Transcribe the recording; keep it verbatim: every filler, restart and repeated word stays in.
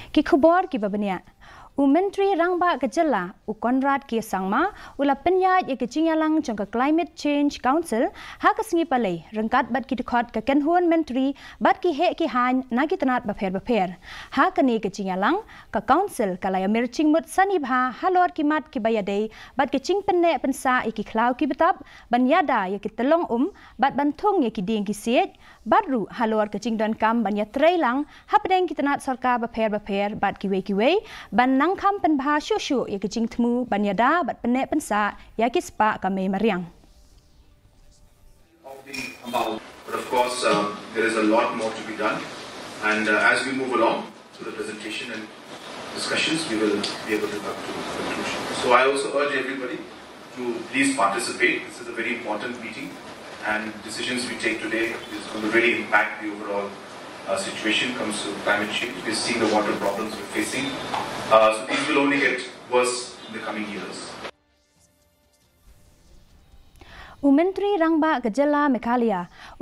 Ki khubor ki babania. U Myntri Rangbah ke Jylla, u Konrad ki sangma, ula Pynïaid ke Jingïalang Jong ke Climate Change Council, ha ke sengi palai, rengkat bat ki dekhot ke kenhuan Myntri, bat ki he ki han, na ki tenat baper-baper. Ha ke ni ke Jingïalang, ke Council kalaya mircing mut sanibha, halor ki mat ki bayadei, bat ke cing penne pensa iki klau ki betap, ban yada ya ki telong um, bat bantung ya ki ding ki siet, bat ru halor ke cing don kam ban ya trailang, hapdeng ki tenat sorka baper-baper, bat ki wei ki wei, ban nang kam pen bha shu shu ya kecing temu banyada bat penne pensa ya ki spa kami mariang. But of course, um, there is a lot more to be done, and uh, as we move along through the presentation and discussions, we will be able to come to a conclusion. So I also urge everybody to please participate. This is a very important meeting, and decisions we take today is going to really impact the overall Uh, situation comes to climate change. We're seeing the water problems we're facing. Uh, so these will only get worse in the coming years. U Myntri Rangbah ke Jylla Mekalia.